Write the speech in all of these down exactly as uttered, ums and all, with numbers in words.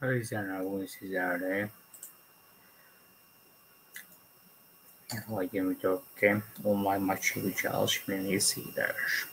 Realizar algumas cidades envolvendo que uma atividades conhecidas.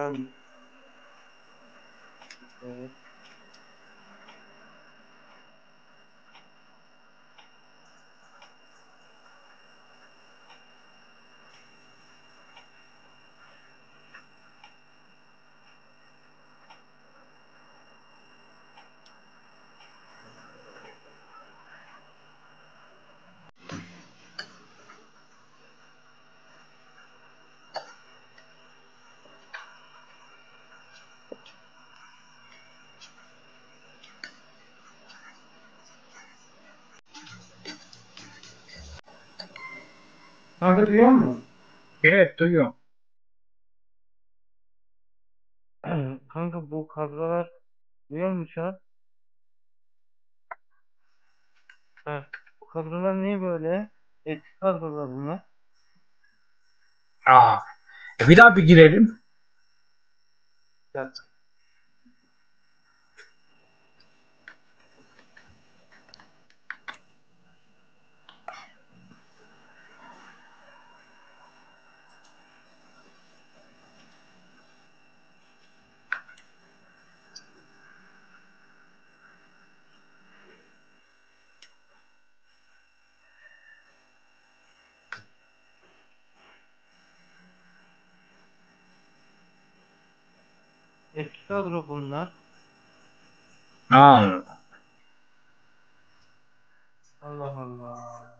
Ben evet. Kanka duyuyor musun? Evet, duyuyorum. Kanka bu kadrolar duyuyor musun şu an? Ha. Bu kadrolar niye böyle? Eski kadrolar bunlar. Aa, e bir daha bir girelim. Ya, eski kadro bunlar. Aa, Allah Allah.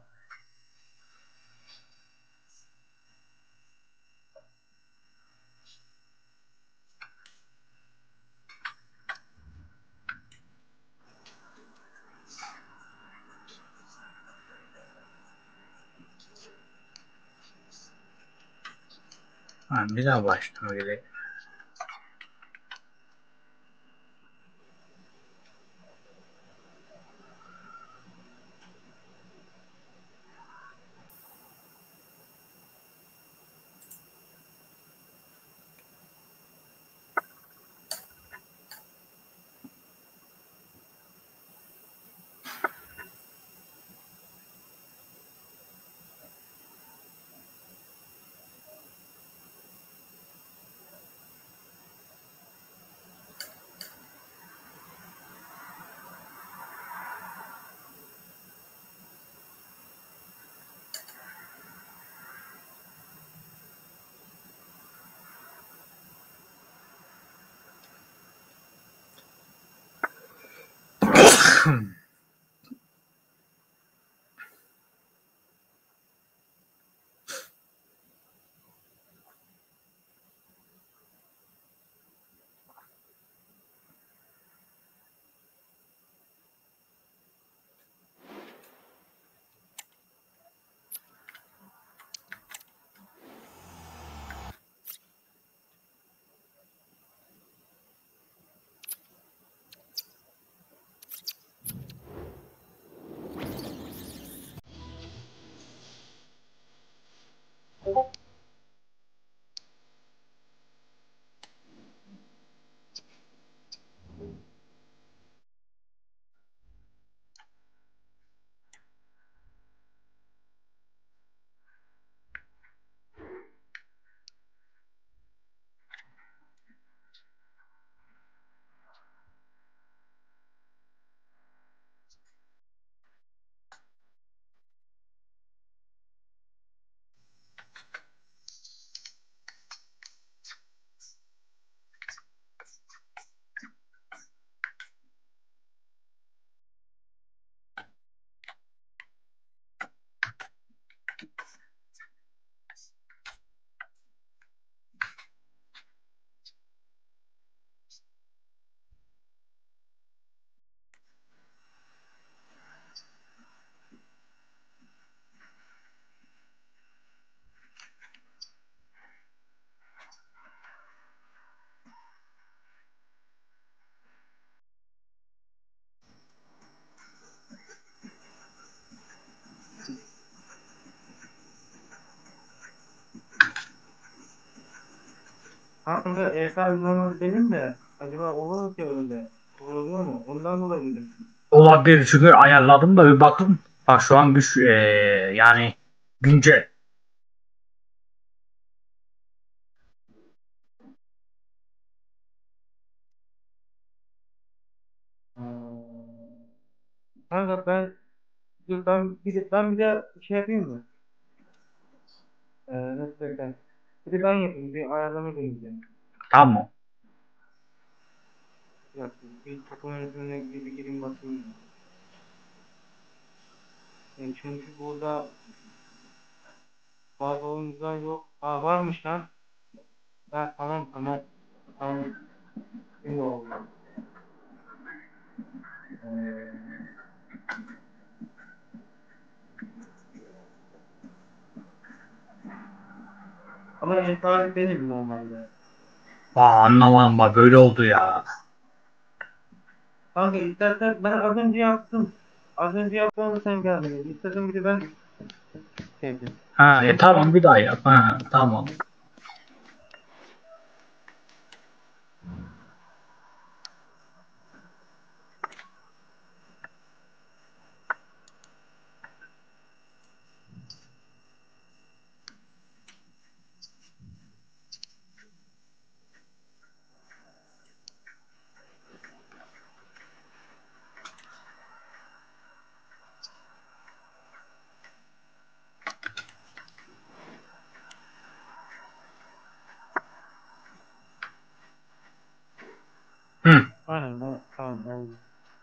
ha, bir daha baştan girelim. Kanka E K uygulamalı benim de. Acaba olur ki öyle? Oluyor mu? Ondan dolayı dedim. Olabilir çünkü ayarladım da bir bakın. Bak şu an güç eee, yani güncel. Kanka ben dur ben bir de, ben bir de şey yapayım mı? Ee, nasıl desem? Bir de ben yapayım. Bir ayarlama deneyeceğim. Tamam. Bir dakika. Bir takım yönetimine bir, bir gireyim bakayım. Ya. Yani çünkü burada bazı oyuncular yok. Aa varmış lan. Ha, tamam tamam. Tamam. Şimdi oldu. Ee, ama en tarih benim normalde. Aa, anlamadım bak böyle oldu ya. Kanka istersen ben az önce yaptım. Az önce yaptığımı sen geldin. İstersen bir de ben sevdim. Ha, e tamam bir daha yap. Ha, tamam. Hı. Aynen ben tamam oldu.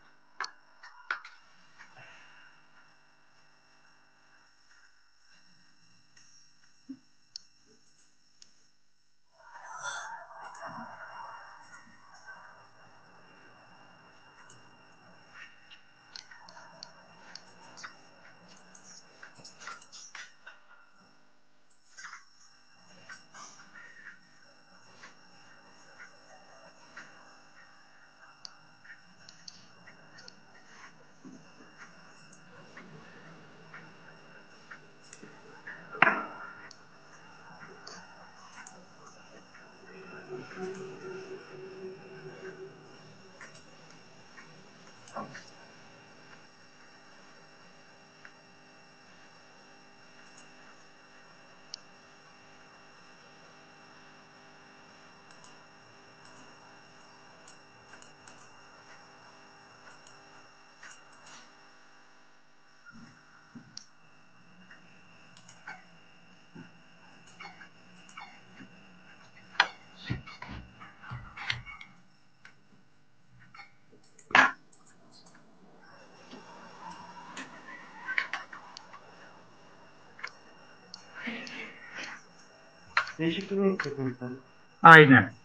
Değişikliğini yapayım sen. Aynen.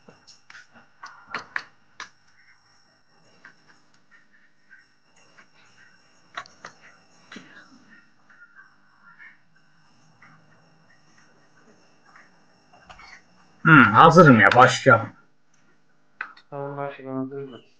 Hı, hazırım ya başlayalım. Tamam başlayalım hazır mı?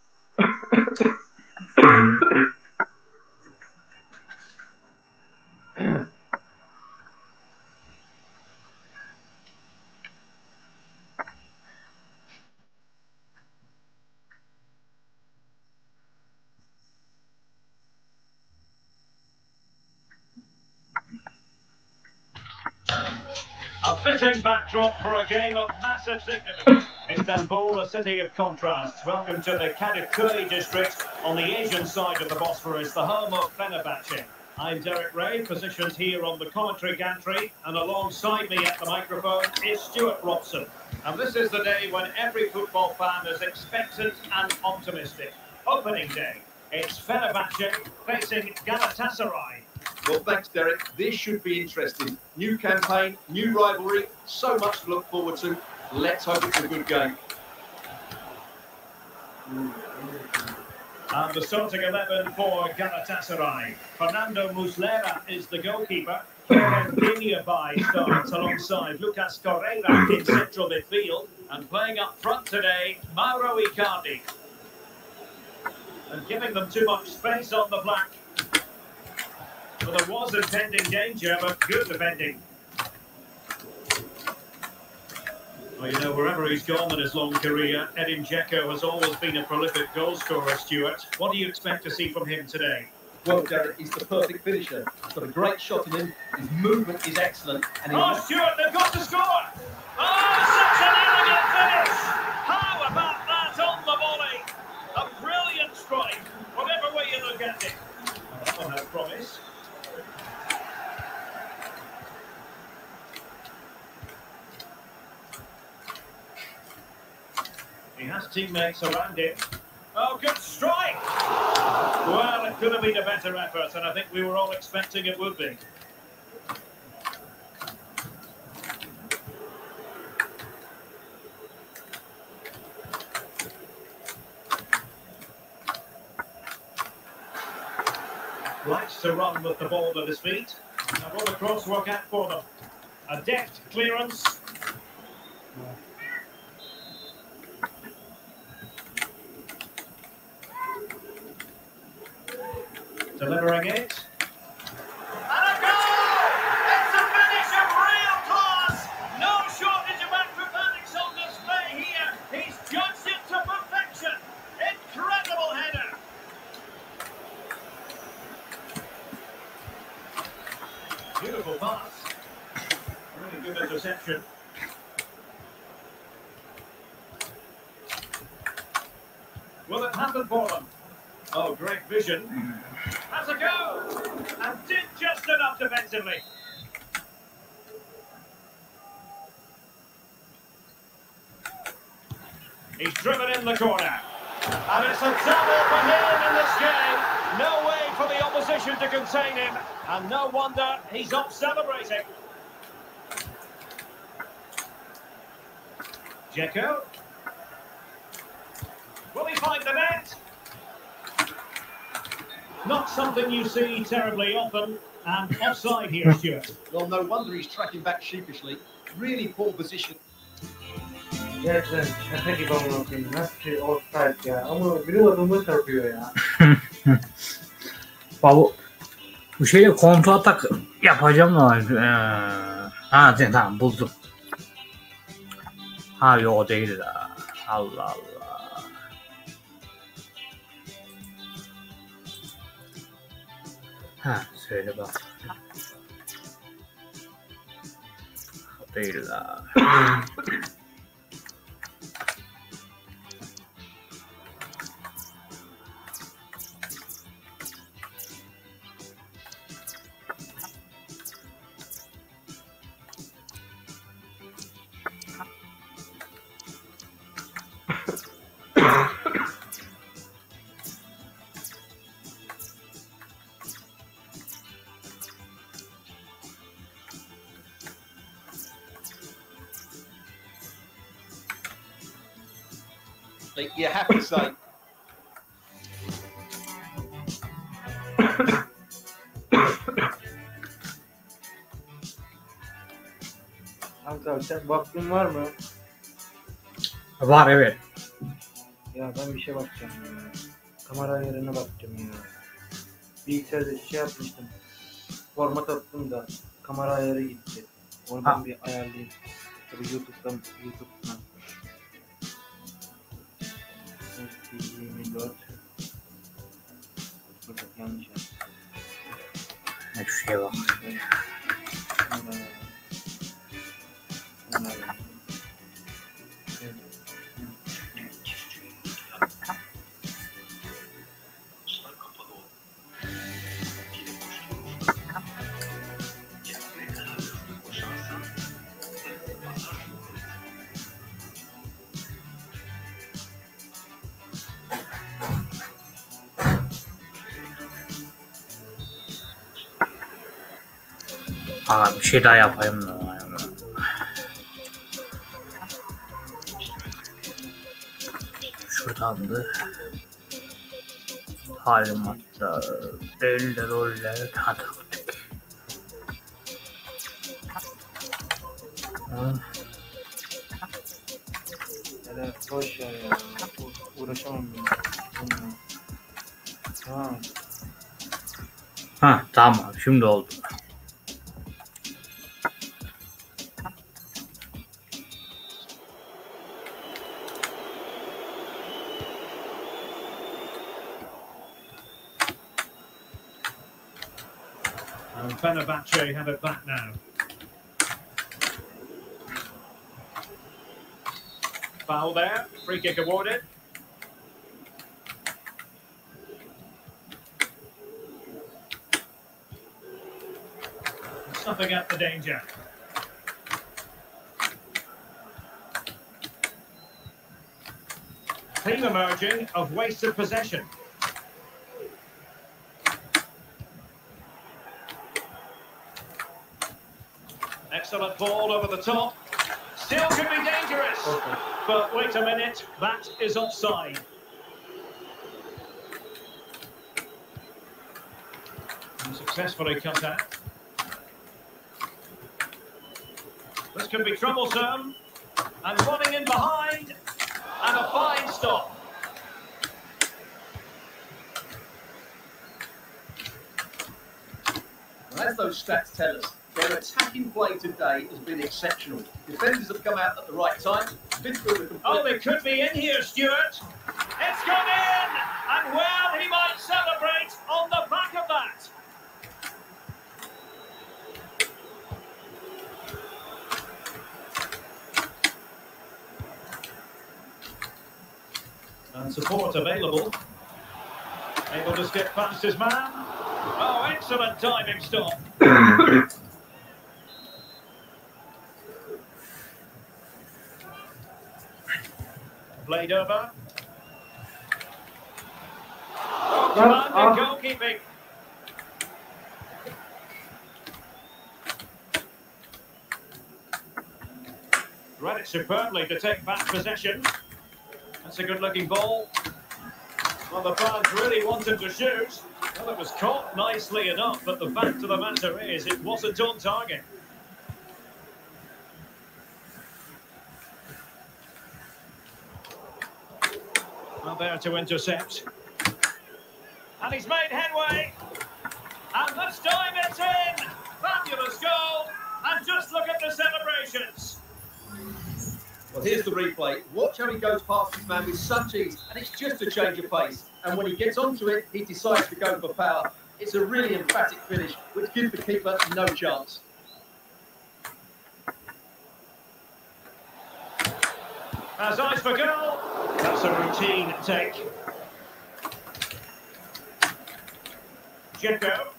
A fitting backdrop for a game of massive significance. Istanbul, a city of contrasts. Welcome to the Kadıköy district on the Asian side of the Bosphorus, the home of Fenerbahce. I'm Derek Ray, positioned here on the commentary gantry, and alongside me at the microphone is Stuart Robson. And this is the day when every football fan is expectant and optimistic. Opening day. It's Fenerbahce facing Galatasaray. Well, thanks, Derek. This should be interesting. New campaign, new rivalry, so much to look forward to. Let's hope it's a good game. And the starting eleven for Galatasaray. Fernando Muslera is the goalkeeper. Kerem Demirbay starts alongside Lucas Torreira in central midfield. And playing up front today, Mauro Icardi. And giving them too much space on the flank. Well, there was impending danger, but good defending. Well, you know, wherever he's gone in his long career, Edin Dzeko has always been a prolific goal scorer, Stuart. What do you expect to see from him today? Well, Derek, he's the perfect finisher. He's got a great shot in him. His movement is excellent. And he... Oh, Stuart, they've got to score! Oh, such an elegant finish! How about that on the volley? A brilliant strike, whatever way you look at it. one has promise. He has teammates around him. Oh, good strike! Well, it could have been a better effort, and I think we were all expecting it would be. Likes to run with the ball at his feet. And will the cross work out for them? A deft clearance. Delivering it. And a goal! It's a finish of real class! No shortage of acrobatics on display here. He's judged it to perfection. Incredible header. Beautiful pass. Really good interception. Will it happen for them? Oh, great vision. Has a go! And did just enough defensively. He's driven in the corner. And it's a double for him in this game. No way for the opposition to contain him. And no wonder he's off celebrating. Dzeko. Will he find the net? Not something you see terribly often. And offside here, Stuart. Well, no wonder he's tracking back sheepishly. Really poor position. Gerçekten şaka gibi amına koyayım. Nasıl şey offside ya? Ama biri adamı çarpıyor ya. Bu, bu şeyle kontra atak yapacağım da. Ee, ha tamam buldum. Ha yok o değil la. Allah Allah. Ha söyle bak. O değil la. You have to say. Kanka sen baktın var mı? Var evet. Ya ben bir şey bakacağım ya. Kamera yerine bakacağım ya. Bilgisayarda şey yapmıştım. Format attım da kamera ayarı gitti. Oradan Ha. bir ayarlayayım. Tabii YouTube'dan YouTube'dan. yirmi dört. Burada yanlış yaptım. Ne şu şeye bak. Kamera. Kamera. Aa, bir şey daha yapayım da. Şuradandı. Talimatlar, eller, roller, taktik. Hele boş ya ya. U- Uğraşamam ben. Bununla. Ha. Ha tamam şimdi oldu. And Fenerbahce have it back now. Foul there, free kick awarded. snuffing out the danger. Theme emerging of wasted possession. Excellent ball over the top. Still could be dangerous. Okay. But wait a minute, that is offside. And successfully cut out. This could be troublesome. And running in behind. And a fine stop. Well, as those stats tell us, their attacking play today has been exceptional. Defenders have come out at the right time. Been through the complete... Oh, they could be in here, Stuart. It's gone in! And well, he might celebrate on the back of that. And support available. Able to skip past his man. Oh, excellent timing stop. Played over. Oh, commanding goalkeeping. Read it superbly to take back possession. That's a good-looking ball. Well, the fans really wanted to shoot. Well, it was caught nicely enough, but the fact of the matter is it wasn't on target. Well, there to intercept. And he's made headway. And this time it's in. Fabulous goal. And just look at the celebrations. Well, here's the replay. Watch how he goes past his man with such ease, and it's just a change of pace. And when he gets onto it, he decides to go for power. It's a really emphatic finish, which gives the keeper no chance. As eyes for goal. That's a routine take. Dzeko.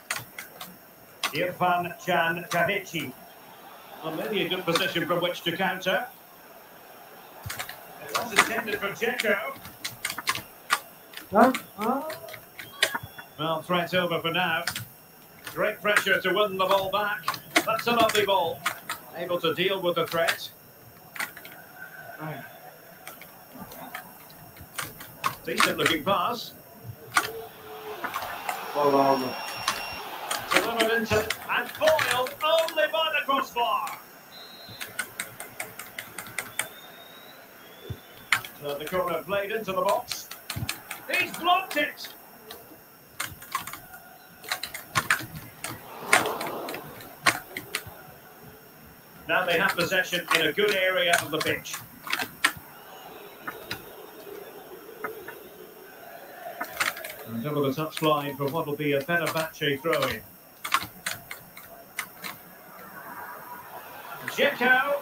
Irfan Can Kavici. Well, maybe a good position from which to counter. It was intended for Dzeko. Huh? Huh? Well, threat over for now. Great pressure to win the ball back. That's a lovely ball. Able to deal with the threat. Decent looking pass. Well, um, Delivered into and foiled only by the crossbar. So the corner played into the box. He's blocked it. Now they have possession in a good area of the pitch. And over the touchline for what will be a Fenerbahce throw-in. Dzeko.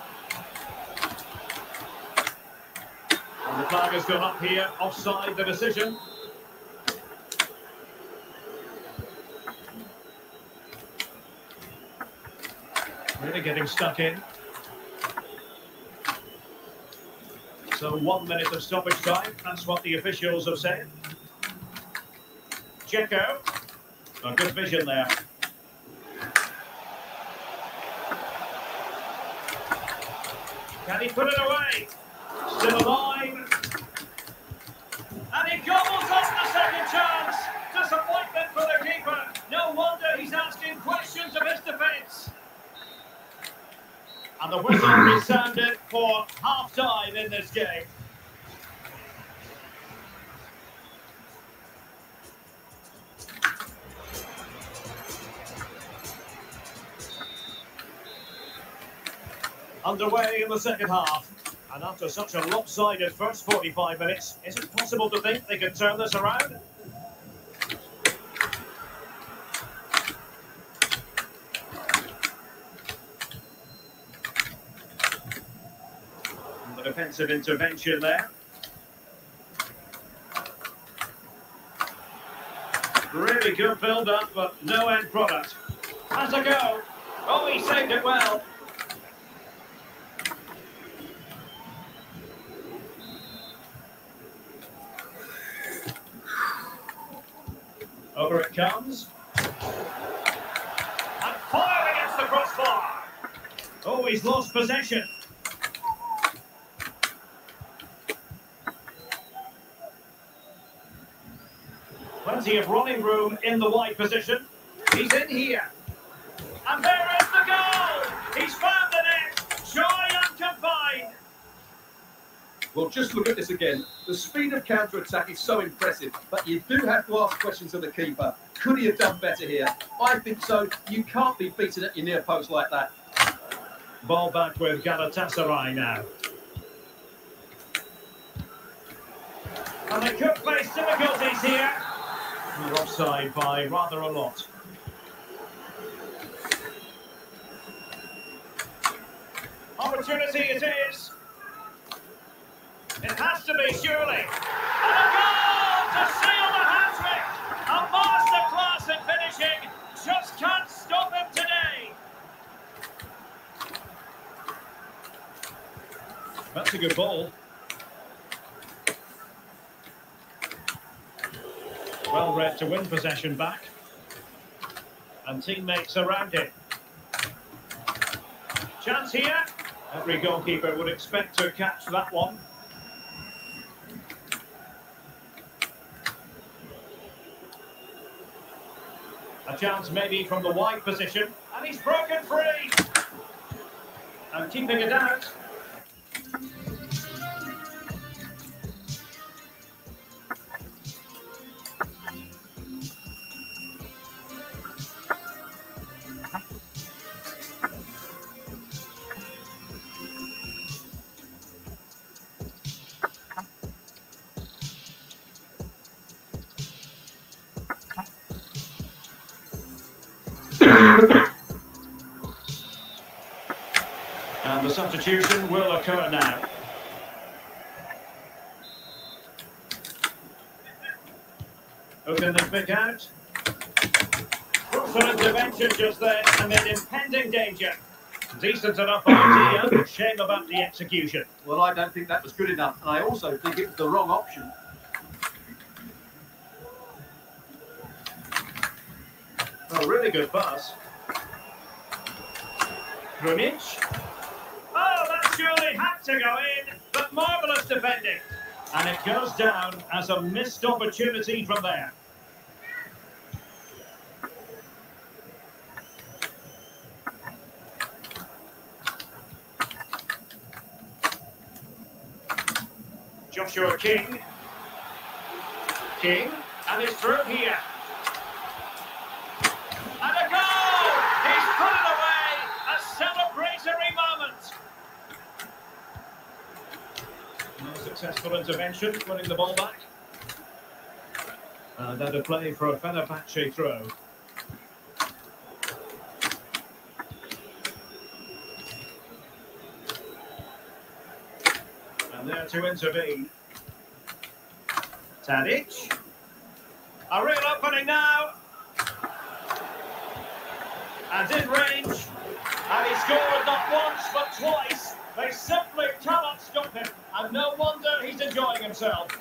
And the flag has gone up here, offside the decision. Really getting stuck in. So one minute of stoppage time, that's what the officials have said. Dzeko. A good vision there. Can he put it away? Still alive. And he gobbles up the second chance. Disappointment for the keeper. No wonder he's asking questions of his defence. And the whistle resounded for half-time in this game. Underway in the second half, and after such a lopsided first forty-five minutes, is it possible to think they can turn this around? And the defensive intervention there. Really good build-up, but no end product. Has a go. Oh, he saved it well. Over it comes. And fire against the crossbar. Oh, he's lost possession. Plenty of running room in the wide position. He's in here. And there is the goal! He's found the net. Joy unconfined. Well, just look at this again. The speed of counter-attack is so impressive, but you do have to ask questions of the keeper. Could he have done better here? I think so. You can't be beaten at your near post like that. Ball back with Galatasaray now. And they could face difficulties here. We're offside by rather a lot. Opportunity it is. It has to be, surely. And a goal to seal the hat-trick. A masterclass in finishing. Just can't stop him today. That's a good ball. Well read to win possession back. And teammates around him. Chance here. Every goalkeeper would expect to catch that one. A chance maybe from the wide position. And he's broken free. And keeping it out. And the substitution will occur now. Who can they pick out? Crucial intervention just there amid impending danger. Decent enough idea, shame about the execution. Well, I don't think that was good enough, and I also think it was the wrong option. A really good pass. Krunic. Oh, that surely had to go in, but marvellous defending. And it goes down as a missed opportunity from there. Joshua King. King, and it's through here. And a goal! He's put it away! A celebratory moment! No successful intervention, winning the ball back. And then a play for a Fenerbahce throw. And there to intervene. Tadic. A real opening now. And in range. And he scored not once but twice. They simply cannot stop him. And no wonder he's enjoying himself.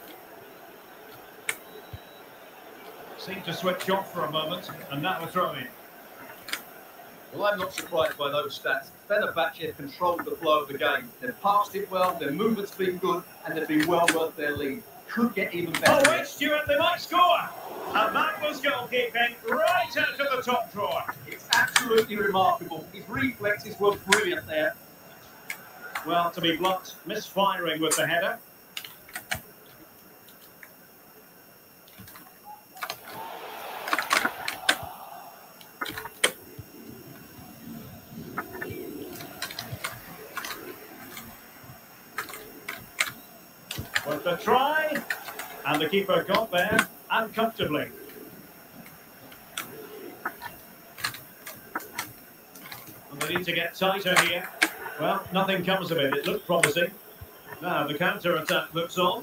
Seemed to switch off for a moment. And now a throw in. Well, I'm not surprised by those stats. Fenerbahce have controlled the flow of the game. They've passed it well, their movement's been good, and they've been well worth their lead. Could get even better. Oh, wait, Stuart, they might score. And that was goalkeeping right out of the top drawer. It's absolutely remarkable. His reflexes were brilliant there. Well, to be blunt, misfiring with the header. With the try, and the keeper got there, and comfortably. And they need to get tighter here. Well, nothing comes of it. It looked promising. Now the counter-attack looks on.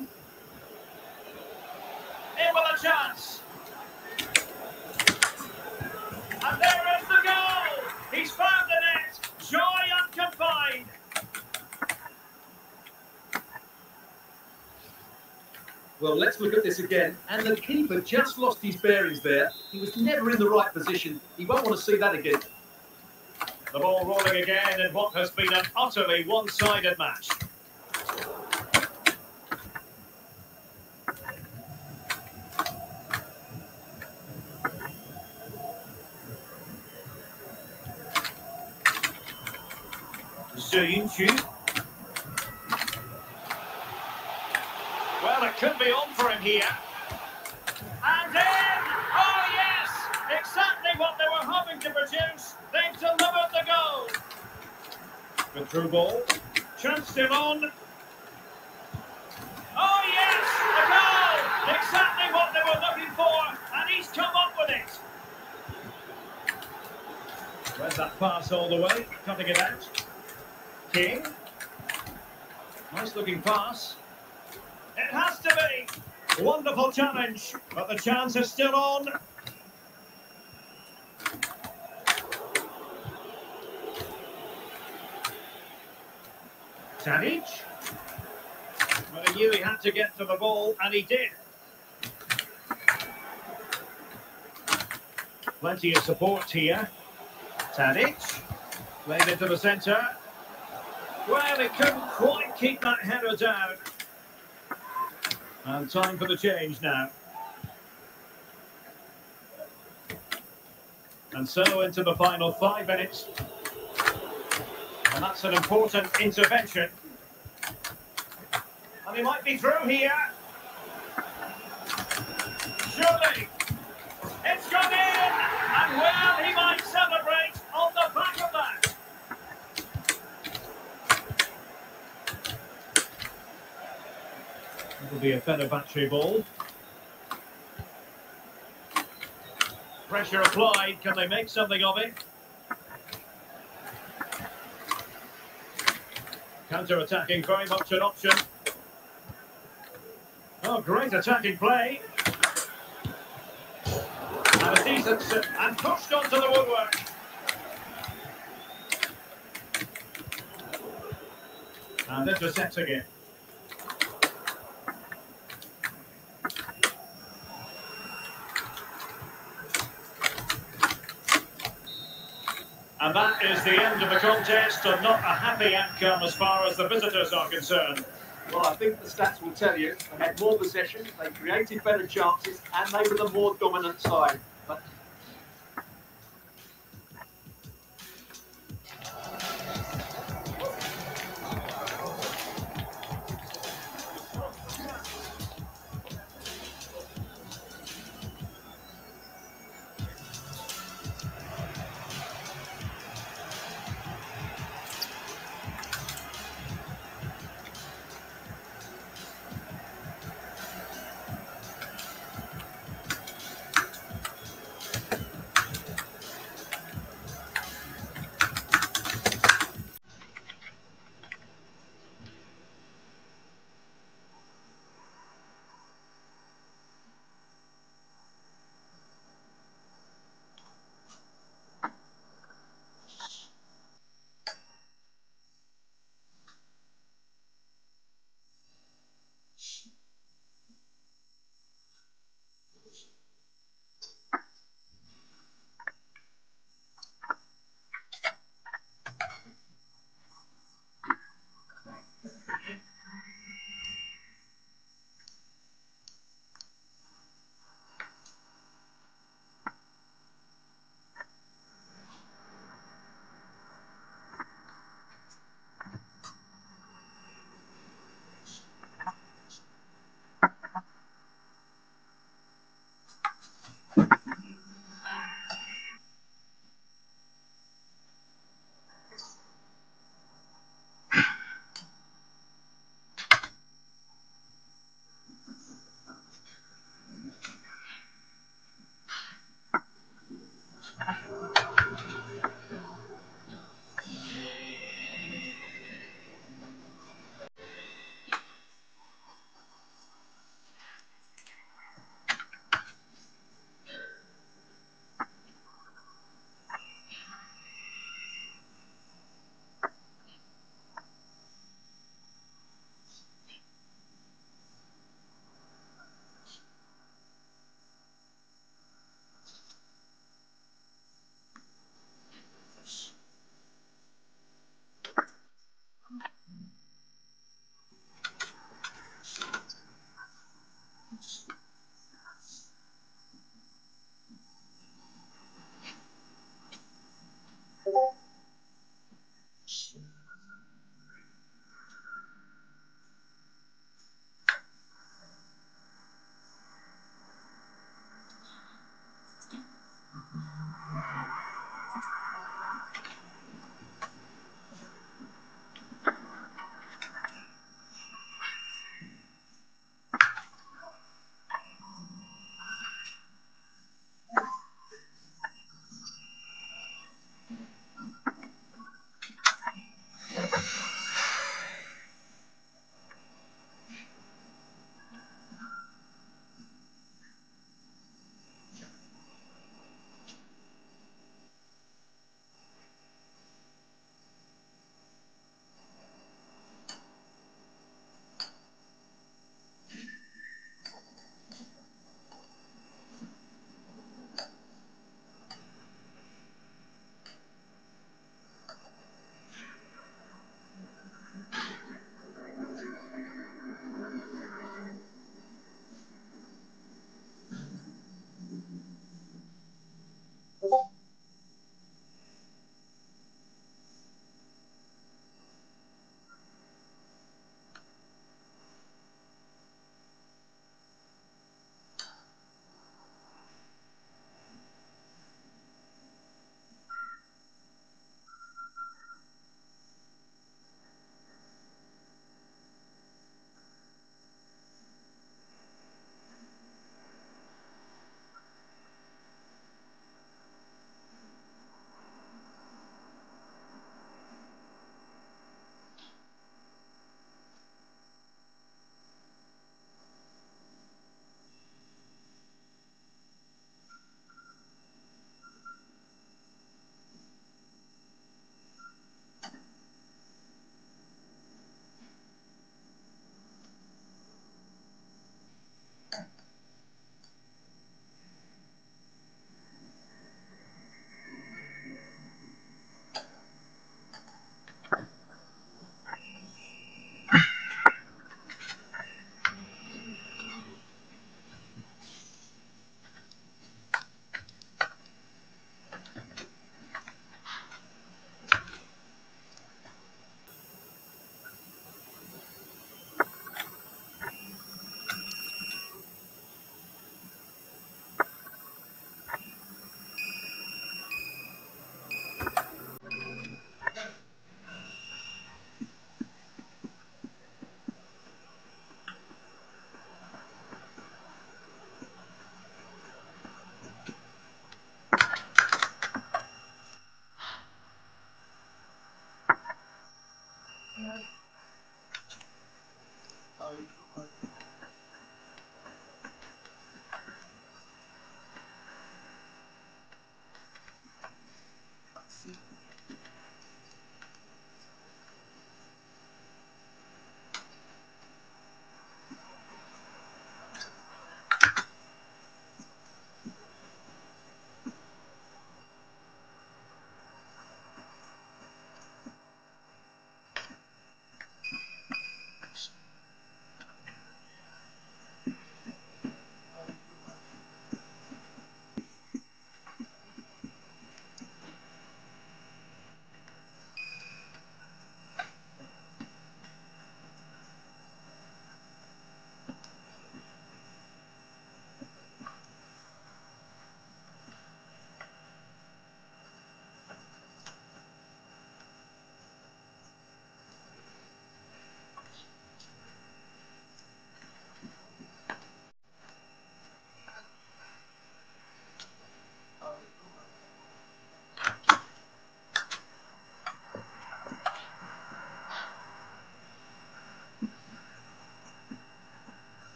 In with a chance. And there is the goal! Well, let's look at this again. And the keeper just lost his bearings there. He was never in the right position. He won't want to see that again. The ball rolling again in what has been an utterly one-sided match. Ziyech. Well, it could be on for him here. And in! Oh, yes! Exactly what they were hoping to produce. They've delivered the goal. The through ball. Chance still on. Oh, yes! The goal! Exactly what they were looking for. And he's come up with it. Read that pass all the way. Cutting it out. King. Nice looking pass. It has to be. Wonderful challenge, but the chance is still on. Tadic. Well, he knew he had to get to the ball, and he did. Plenty of support here. Tadic. Played into the centre. Well, he couldn't quite keep that header down. And time for the change now. And so into the final five minutes. And that's an important intervention. And he might be through here. Surely. It's gone in. And well, he might celebrate on the back of that. It'll be a Fenerbahce ball. Pressure applied. Can they make something of it? Counter-attacking, very much an option. Oh, great attacking play. And a decent... and pushed onto the woodwork. And intercepts again. And that is the end of the contest, and not a happy outcome as far as the visitors are concerned. Well, I think the stats will tell you they had more possession, they created better chances, and they were the more dominant side. But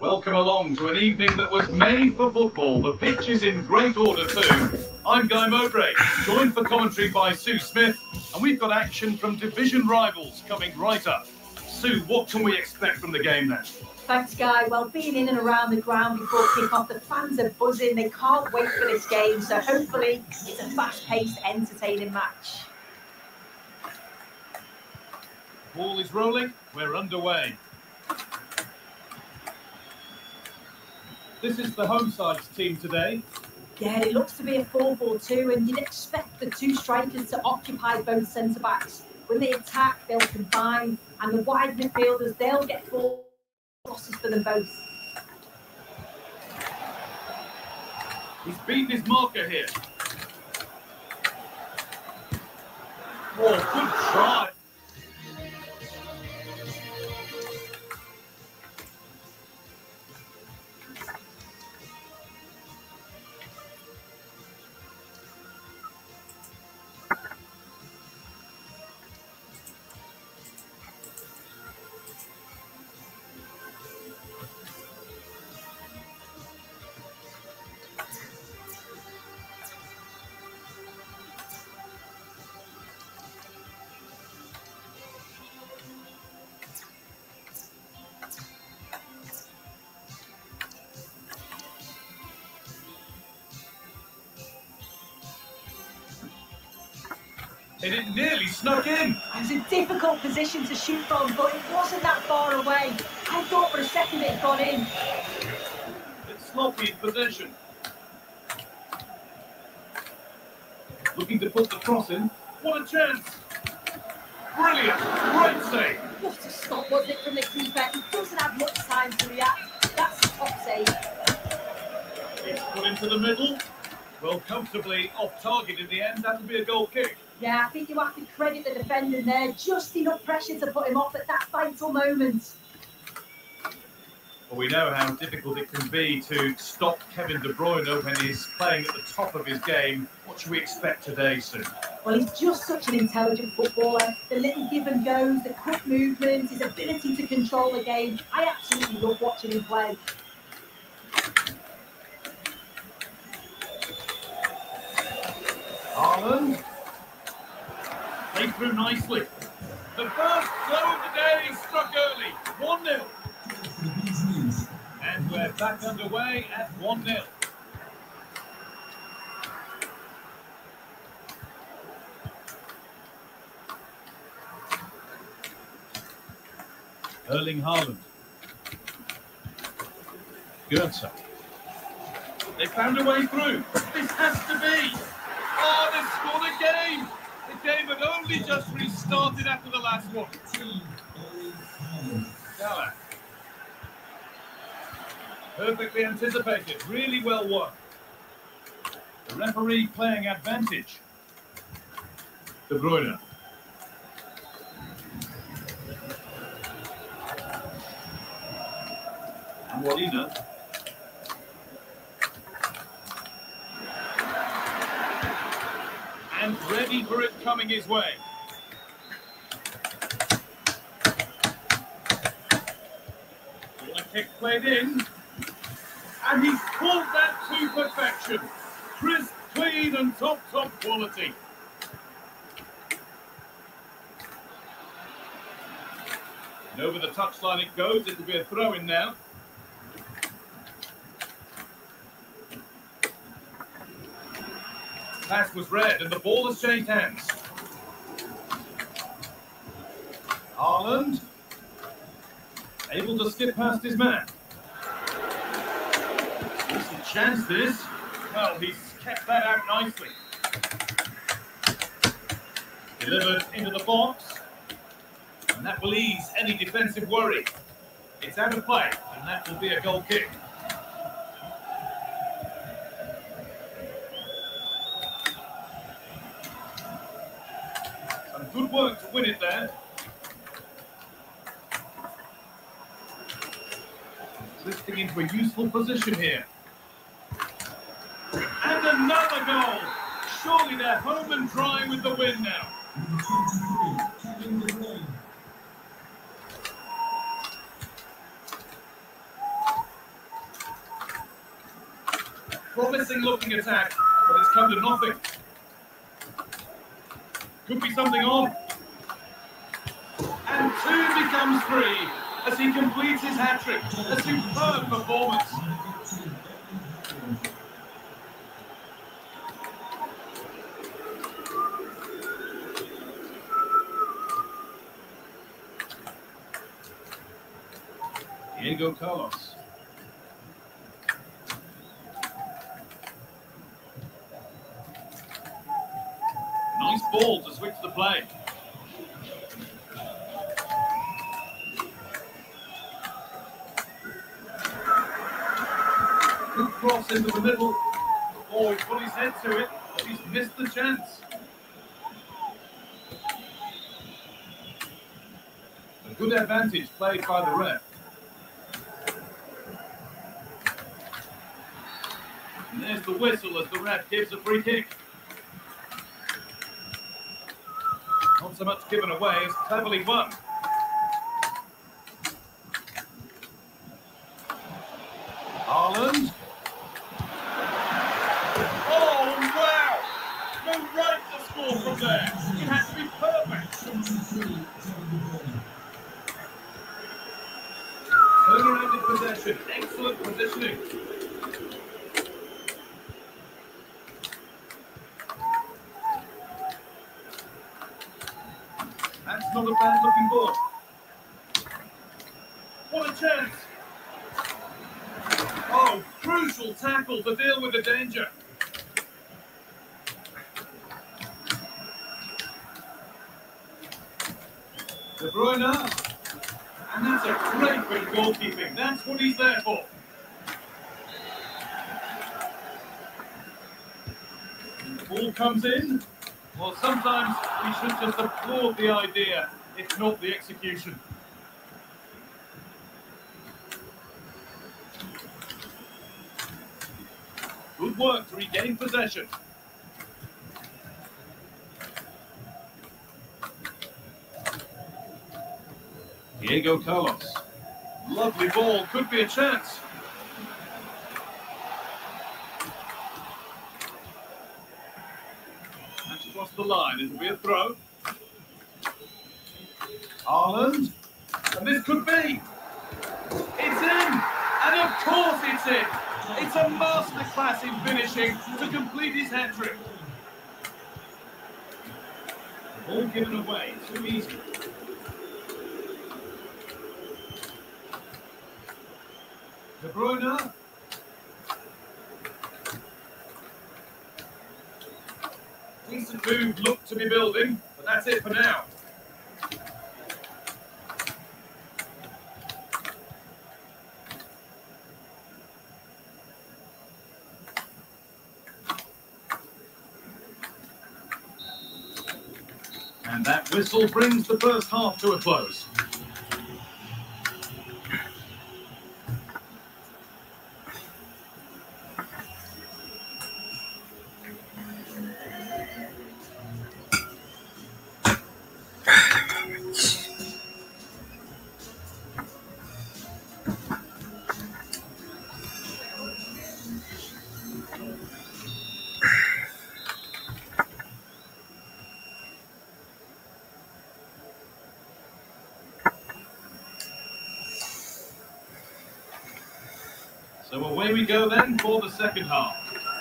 Welcome along to an evening that was made for football. The pitch is in great order too. I'm Guy Mowbray, joined for commentary by Sue Smith, and we've got action from division rivals coming right up. Sue, what can we expect from the game then? Thanks, Guy. Well, being in and around the ground before kick-off, the fans are buzzing. They can't wait for this game, so hopefully it's a fast-paced, entertaining match. Ball is rolling. We're underway. This is the home side's team today. Yeah, it looks to be a four four two, and you'd expect the two strikers to occupy both centre-backs. When they attack, they'll combine, and the wide midfielders, they'll get four crosses for them both. He's beaten his marker here. Oh, good try. It had nearly snuck in. It was a difficult position to shoot from, but it wasn't that far away. I thought for a second it had gone in. It's sloppy in possession. Looking to put the cross in. What a chance. Brilliant. Great save. What a stop was it from the keeper. He doesn't have much time to react. That's a top save. It's put into the middle. Well, comfortably off target in the end. That'll be a goal kick. Yeah, I think you have to credit the defender there. Just enough pressure to put him off at that vital moment. Well, we know how difficult it can be to stop Kevin De Bruyne when he's playing at the top of his game. What should we expect today, Sue? Well, he's just such an intelligent footballer. The little give and goes, the quick movement, his ability to control the game. I absolutely love watching him play. Haaland. Played through nicely. The first blow of the day struck early. one nil. And we're back underway at one nil. Erling Haaland. Goethe. They found a way through. This has to be. Oh, they've scored a game. The game had only just restarted after the last one. Salah. Perfectly anticipated. Really well won. The referee playing advantage. De Bruyne. And Wadina. And ready for it coming his way. The kick played in. And he's pulled that to perfection. Crisp, clean and top, top quality. And over the touchline it goes. It'll be a throw-in now. Pass was red and the ball has changed hands. Haaland. Able to skip past his man. There's a chance this. Well, he's kept that out nicely. Delivered into the box. And that will ease any defensive worry. It's out of play and that will be a goal kick. Good work to win it there. Drifting into a useful position here. And another goal. Surely they're home and dry with the win now. Promising looking attack, but it's come to nothing. Could be something on. And two becomes three as he completes his hat-trick. A superb performance. Diego Carlos. Nice ball to switch the play. Good cross into the middle. Oh, he's put his head to it, but he's missed the chance. A good advantage played by the ref. And there's the whistle as the ref gives a free kick. Not so much given away as cleverly won. Haaland. Oh, wow! No right to score from there. It had to be perfect. Turnaround in possession. Excellent positioning. That's not a bad looking ball. What a chance! Oh, crucial tackle to deal with the danger. De Bruyne. And that's a great bit of goalkeeping. That's what he's there for. And the ball comes in. Well, sometimes we should just applaud the idea, if not the execution. Good work to regain possession. Diego Carlos. Lovely ball, could be a chance. That's across the line, it'll be a throw. Haaland. And this could be. It's in! And of course it's in! It's a masterclass in finishing to complete his hat-trick. Ball given away, too easy. De Bruyne. Decent move looked to be building, but that's it for now. And that whistle brings the first half to a close. So away we go then for the second half.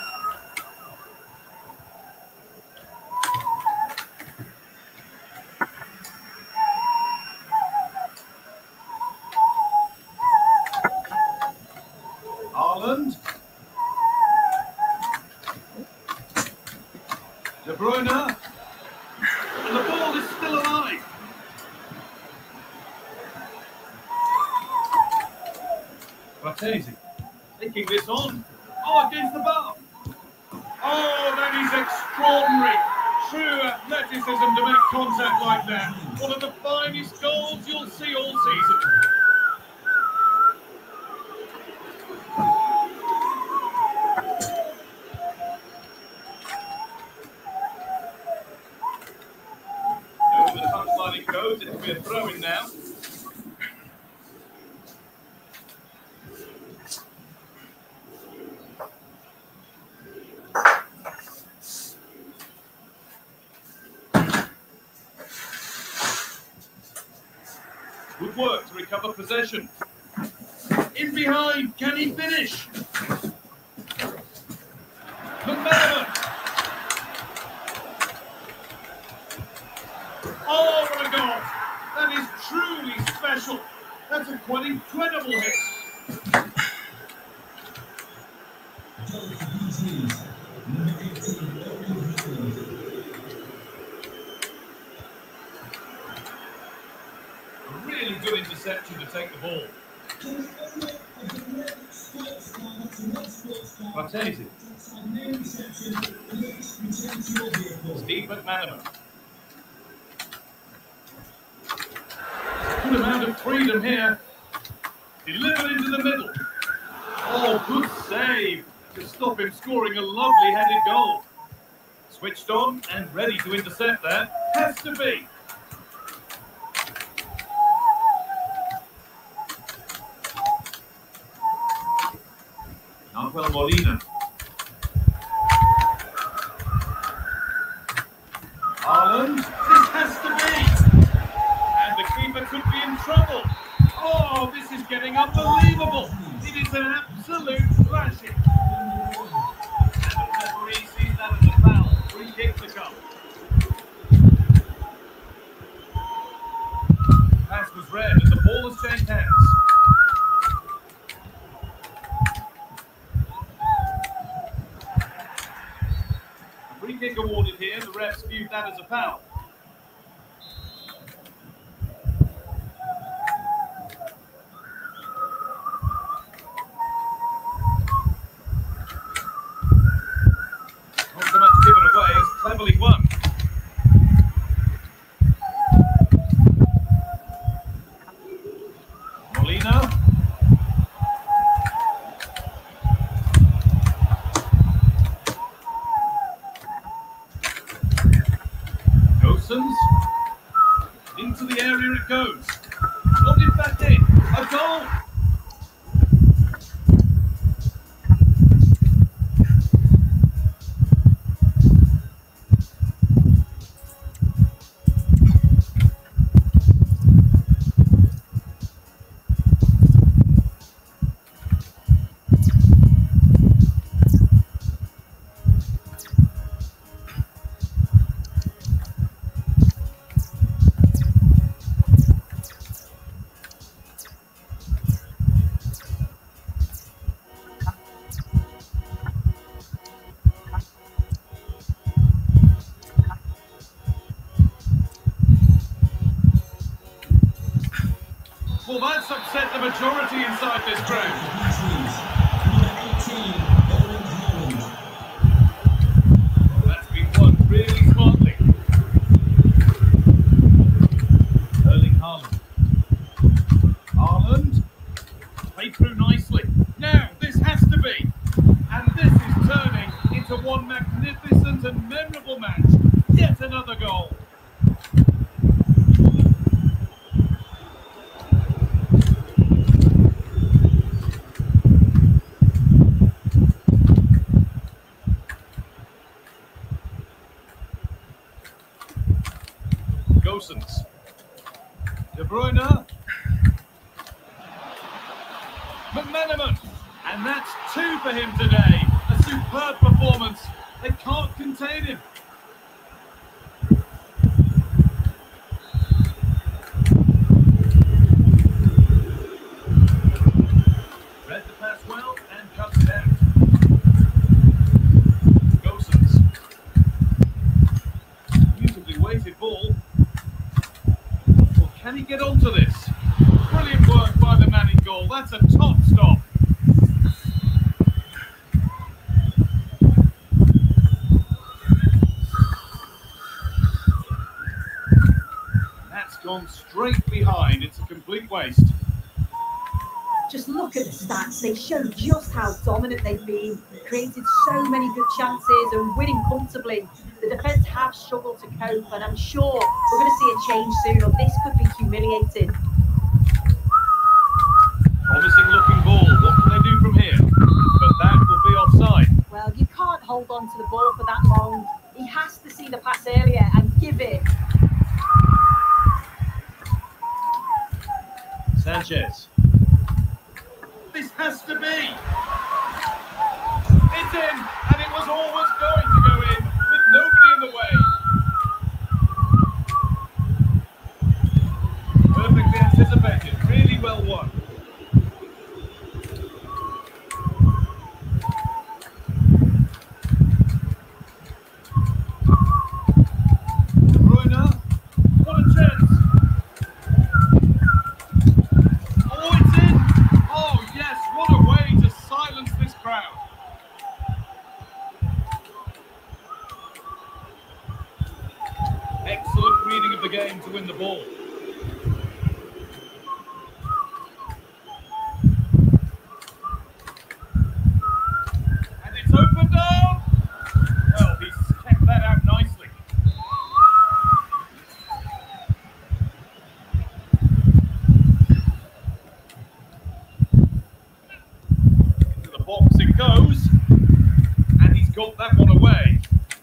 Haaland. De Bruyne. And the ball is still alive. Martinez. Taking this on. Oh, against the bar. Oh, that is extraordinary. True athleticism to make contact like that. One of the finest goals you'll see all season. Over the touchline it goes. It'll be a throw-in now. of work to recover possession. In behind, can he finish? McManaman. Oh, what a goal! That is truly special. That's a quite incredible hit. A really good interception to take the ball. Martinez. Steve McManaman. Good amount of freedom here. Delivered into the middle. Oh, good save to stop him scoring a lovely headed goal. Switched on and ready to intercept there. Has to be. Angel Molina. Haaland, this has to be. And the keeper could be in trouble. Oh, this is getting unbelievable. It is an absolute thrashing. And the referee sees that as a foul. Free kick to come. Pass was red and the ball has changed hands. Free kick awarded here. The refs viewed that as a foul. Not so much given away as cleverly won. Molina. Into the area it goes. Loaded back in. A goal. Well, that's upset the majority inside this crowd. That's been won really smartly. Erling Haaland. Haaland. Played through nicely. Now, this has to be. And this is turning into one magnificent and memorable match. Yet another goal. Gosens. De Bruyne. McManaman. And that's two for him today. A superb performance. They can't contain him. Read the pass well and cuts it out. Gosens. Beautifully weighted ball. Can he get onto this? Brilliant work by the man in goal. That's a top stop. That's gone straight behind. It's a complete waste. Just look at the stats. They show just how dominant they've been. Created so many good chances and winning comfortably. The defence have struggled to cope, and I'm sure we're going to see a change soon, or this could be humiliating. Promising looking ball. What can they do from here? But that will be offside. Well, you can't hold on to the ball for that long. He has to see the pass earlier and give it. It's in, and it was always going to go in, with nobody in the way. Perfectly anticipated, really well won. De Bruyne, what a chance! Oh, it's in! Oh, yes, what a way to silence this crowd. Excellent reading of the game to win the ball. And it's opened up! Well, he's kept that out nicely. Into the box it goes. And he's got that one away.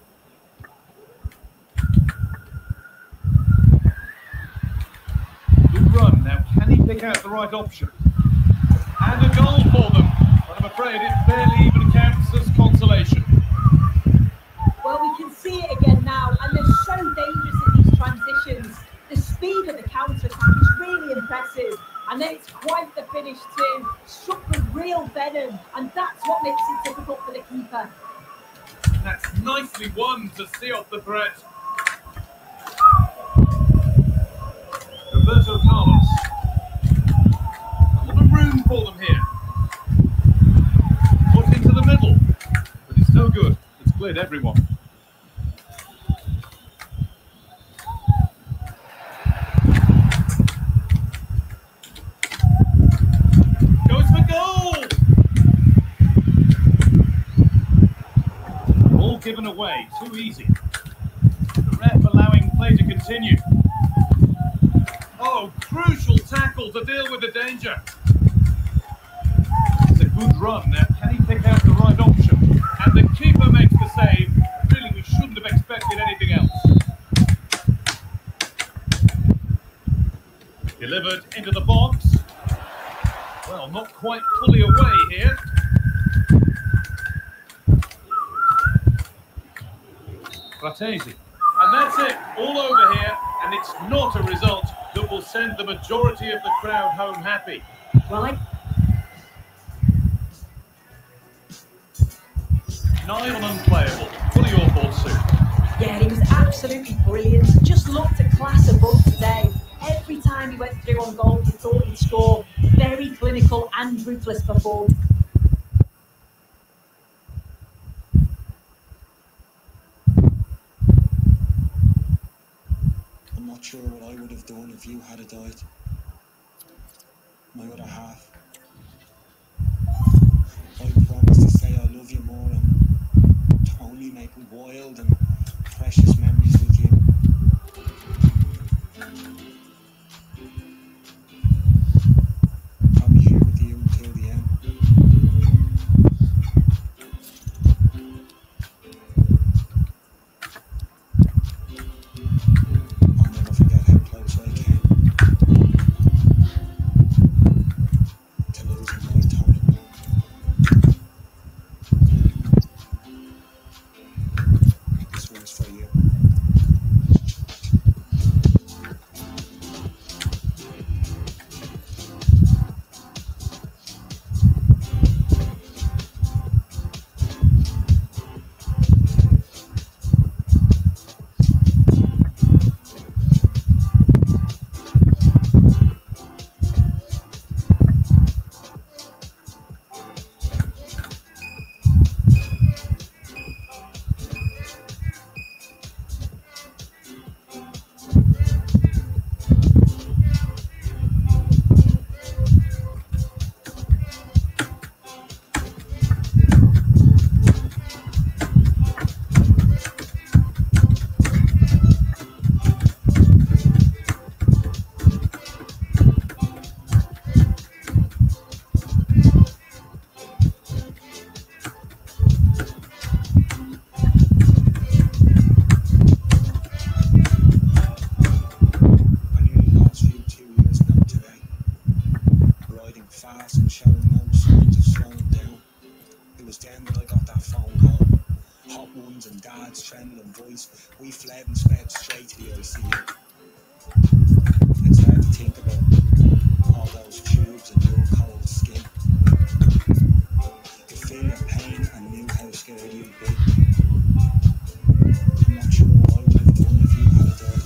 Good run. Now, can he pick out the right option? And a goal for them. But I'm afraid it barely even counts as consolation. Well, we can see it again now, and they're so dangerous in these transitions. The speed of the counter-attack is really impressive, and then it's quite the finish too. Struck with real venom, and that's what makes it difficult for the keeper. That's nicely won to see off the threat. Roberto Carlos. A lot of room for them here. Put into the middle, but it's no good. It's cleared everyone. Goes for goal! All given away, too easy. The ref allowing play to continue. Oh, crucial tackle to deal with the danger. It's a good run. Now, can he pick out the right option? And the keeper makes the save. Really, we shouldn't have expected anything else. Delivered into the box. Well, not quite fully away here. Fratesi. And that's it, all over here, and it's not a result that will send the majority of the crowd home happy. Well, I... Nigh on unplayable. What are your thoughts, Sue? Yeah, he was absolutely brilliant. Just looked a class above today. Every time he went through on goal, you thought he'd score. Very clinical and ruthless performance. I'm not sure what I would have done if you had died. My other half. I promise to say I love you more and to only make wild and precious memories with you. I'll be here with you until the end. I'll never forget how close I came. was then that I got that phone call. Hot ones and dad's trembling voice. We fled and sped straight to the I C U. It's hard to think about all those tubes and your cold skin. You feel your pain and knew how scared you'd be. I'm not sure what I would have done if you had died.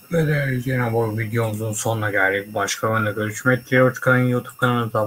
Ve de yine bu videomuzun sonuna geldik. Başka bölümde görüşmek dileğiyle. YouTube kanalımıza